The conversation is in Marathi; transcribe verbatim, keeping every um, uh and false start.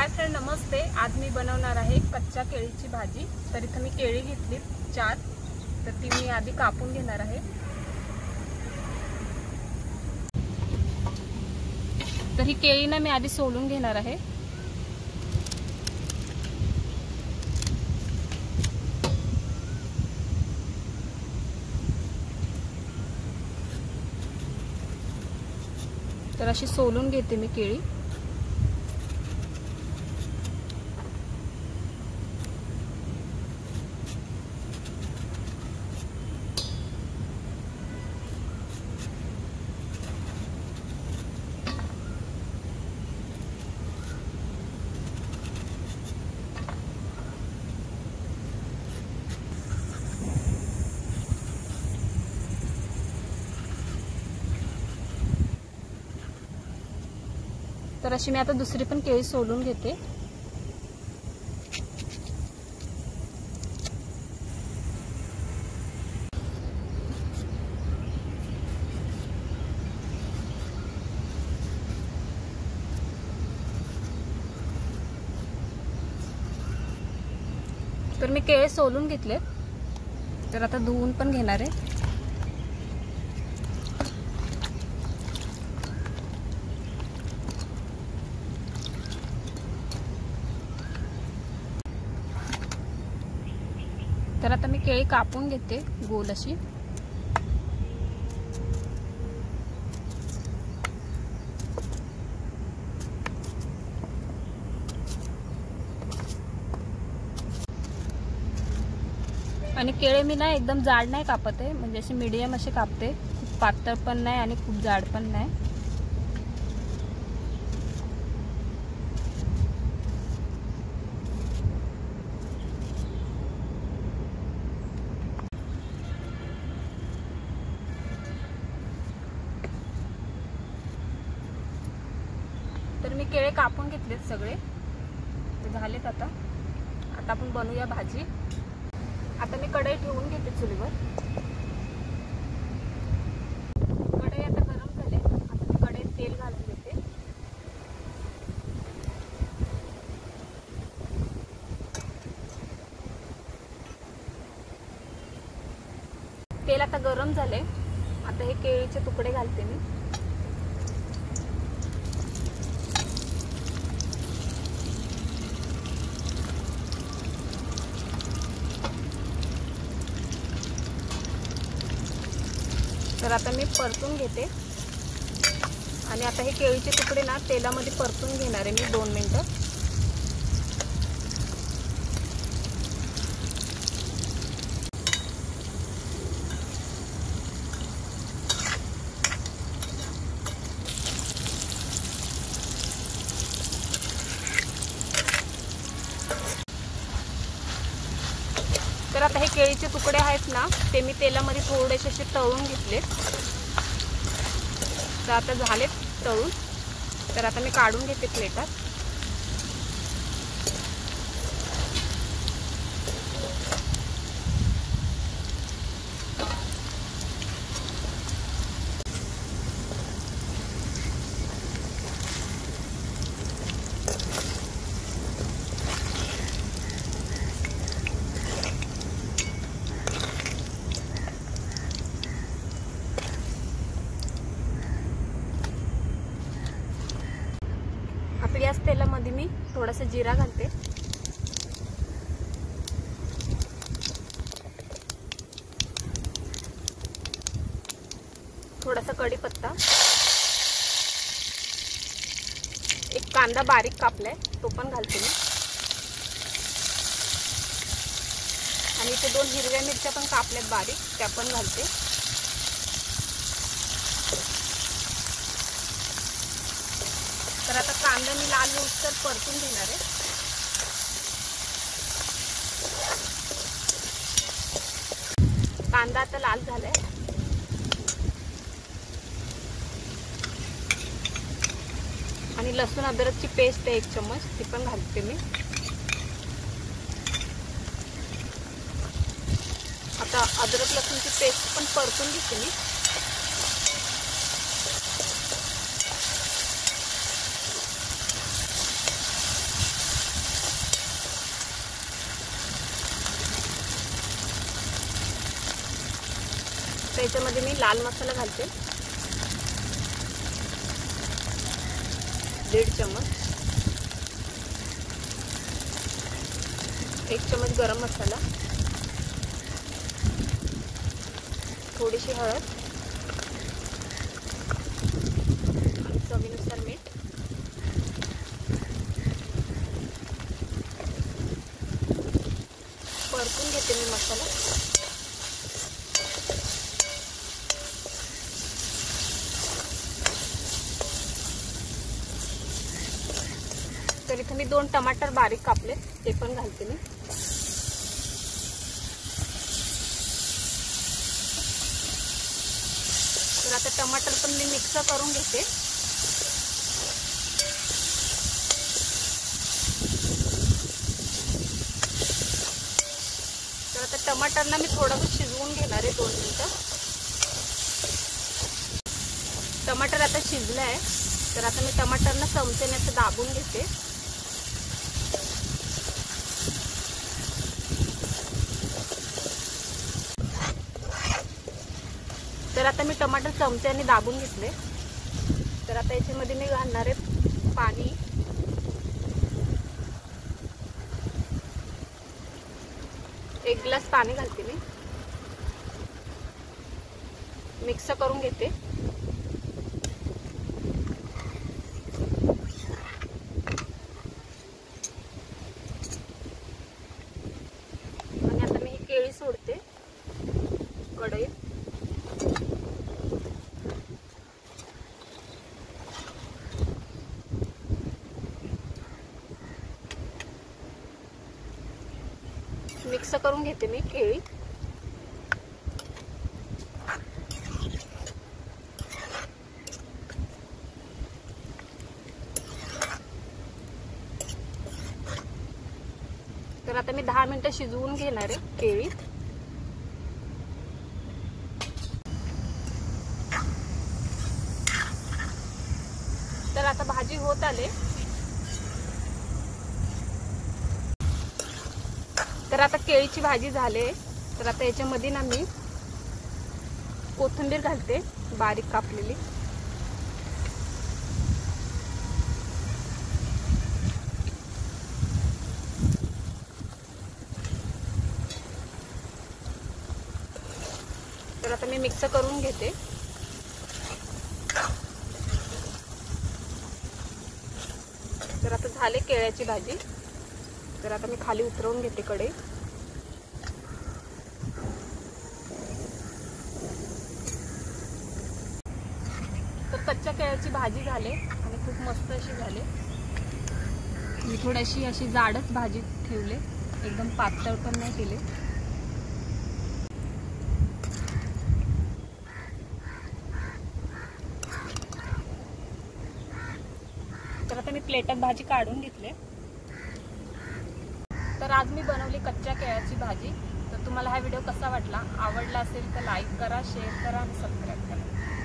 हाय फ्रेंड, नमस्ते। आज मी बनवणार आहे कच्च्या केळीची भाजी। तर इथे मी केळी घेतली चार, तर ती मी आधी कापून घेणार आहे। तर ही केळी ना मी आधी सोलून घेणार आहे। तर अशी सोलून घेते मी केळी। तर अशी मी आता दुसरी पण केळी सोलून घेते। तर मी केळी सोलून घेतले, तर आता धुवून पण घेणार आहे। तर आता मी केळी कापून घेते गोल अशी। आणि केळी मी ना एकदम जाड नाही कापत आहे, म्हणजे अशी मीडियम अशी कापते। खूप पातळ पण नाही आणि खूप जाड पण नाही। तर मी केळे कापून घेतलेत सगळे, ते झालेत। आता आता आपण बनवूया भाजी। आता मी कढई ठेवून घेते चुलीवर। कढई आता गरम झाली, आता मी कढईत तेल घालून घेते। तेल आता गरम झाले, आता हे केळीचे तुकडे घालते मी। तर आता मी परतून घेते आणि आता हे केळीचे तुकडे ना तेलामध्ये परतून घेणार आहे मी दोन मिनिटं। तर आता हे केळीचे तुकडे आहेत ना, ते मी तेलामध्ये थोडेसे असे तळून घेतले। तर आता झाले तळून, तर आता मी काढून घेते प्लेटात। याच तेलामध्ये मी थोडासा जिरा घालते, थोडासा कढीपत्ता, एक कांदा बारीक कापलाय तो पण घालते मी, आणि इथे दोन हिरव्या मिरच्या पण कापल्यात बारीक, त्या पण घालते। तर आता कांदा मी लाल होईस्तोवर परतून घेणार आहे। कांदा आता लाल झालाय, आणि लसूण अद्रकची पेस्ट आहे एक चम्मच, ती पण घालते मी। आता अद्रक लसूणची पेस्ट पण परतून घेते मी। याच्यामध्ये मी लाल मसाला घालते, दीड चम्मच, एक चम्मच गरम मसाला, थोडीशी हळद, चवीनुसार मीठ, परतून घेते मी मसाला। तर इथे मी दोन टमाटर बारीक कापले, ते पण घालते मी। तर आता टमाटर पण मी मिक्स करून घेते। तर आता टमाटरला मी थोडंसं शिजवून घेणार आहे दोन मिनिटं। टमाटर आता शिजलं आहे, तर आता मी टमाटरला चमच्याने असं दाबून घेते। तर आता मी टमाटर चमच्याने दाबून घेतले। तर आता याच्यामध्ये मी घालणार आहे पाणी, एक ग्लास पाणी घालते मी, मिक्स करून घेते। आणि आता मी ही केळी सोडते कढईत। मिक्स करून घेते मी केळी। तर आता मी दहा मिनिटं शिजवून घेणार आहे केळी। तर आता भाजी होत आले। तर आता केळीची भाजी झाले। तर आता याच्यामध्ये ना मी कोथिंबीर घालते बारीक कापलेली, तर आता मी मिक्स करून घेते। तर आता झाले केळ्याची भाजी। तर आता मी खाली उतरवून घेते कढई। तर कच्च्या केळ्याची भाजी झाले आणि खूप मस्त अशी झाले। मी थोडीशी अशी जाडच भाजी ठेवले, एकदम पातळ पण नाही केले। तर आता मी प्लेटात भाजी काढून घेतले। तर आज मी बनवली कच्च्या केळ्याची भाजी। तर तुम्हाला हा व्हिडिओ कसा वाटला, आवडला असेल तर लाईक करा, शेअर करा आणि सबस्क्राईब करा।